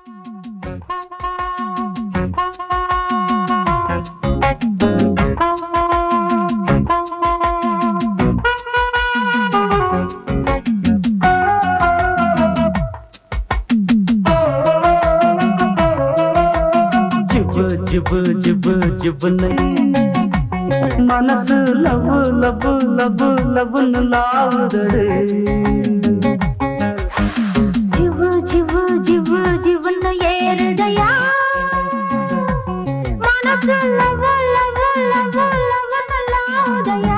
जिब जिब जिब नहीं मनस लब लब लब लबन लावदड़े जिब जिब जिब जिबन ஏறுதையா मनस लब लब लब लबन लावदया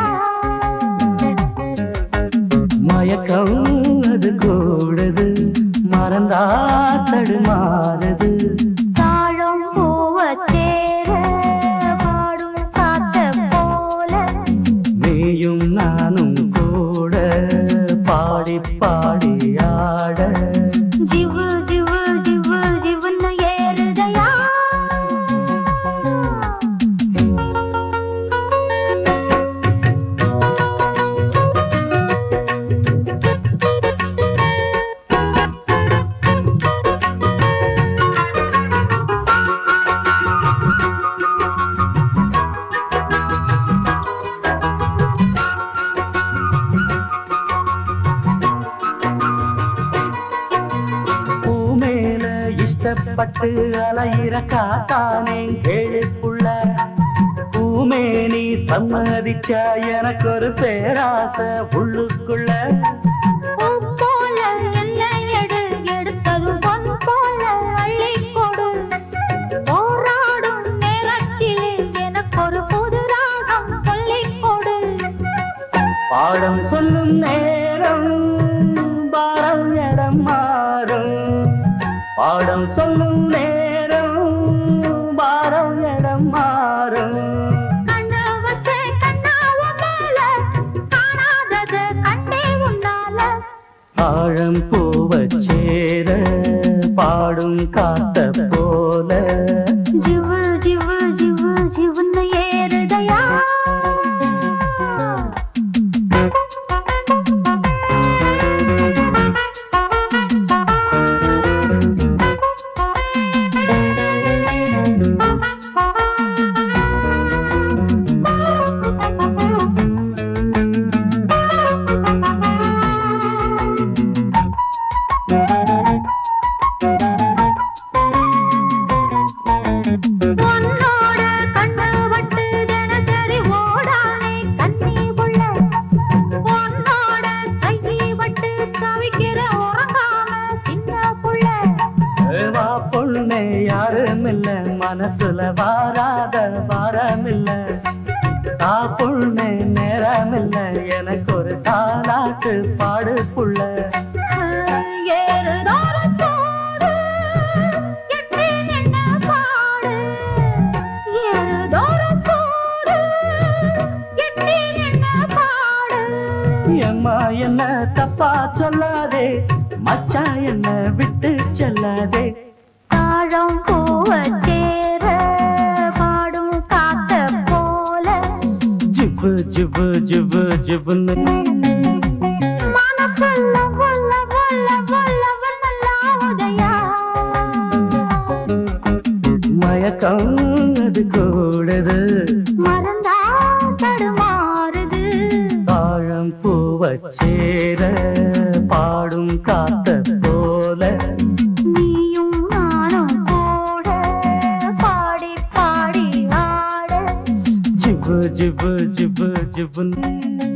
மயக்கம் அது கூடுது மறந்தா தடுமாறுது நானும் கூட பாடி பாடி ஆட ஜிவ் ஜிவ் ஜிவ் ஜிவ்னு ஏறுதையா பட்டு அலையிற காத்தானே கேளுப்புள்ள பூமேனி சம்மதிச்சா எனக்கு ஒரு பேராசை உள்ளுக்குள்ள போல என்ன எடுத்தது பொன் போல அள்ளி கொடு போராடும் நேரத்தில் எனக்கு ஒரு புது ராகம் சொல்லிக் கொடு பாடம் சொல்லும் நேரம் பாரம் இடம் மாறும் பாடம் சொல்லும் நேரம் பாரம் இடம் மாறும் கண்ண வச்சே கண்ணாவ மேல காணாதது கண்ணே உன்னால ஆழம் பூவச் சேர பாடும் காத்த போல ஜிவ் ஜிவ் ஜிவ் ஜிவ்னு ஏறுதையா பொண்ணே யாரும் இல்ல மனசுல வாராத வாரமில்ல தா பொண்ணே நேரமில்ல எனக்கு ஒரு தாலாட்டு பாடு புள்ள அம்மா என்ன தப்பா சொல்லாதே மச்சான் என்ன விட்டு செல்லாதே தாழம் பூவச் சேர பாடும் காத்த போல ஜிபு ஜிபு ஜிபு ஜிபுன்னு மனசு லவ் லவ் லவ் லவ்னு லாவதயா மயக்கம் அது கூடுது மறந்தா தடுமாறுது தாழம் பூவச் சேர பாடும் காத்த போல நீயும் நானும் கூட பாடி பாடி ஆட ஜிபு ஜிபு ஜிபு ஜிபுன்னு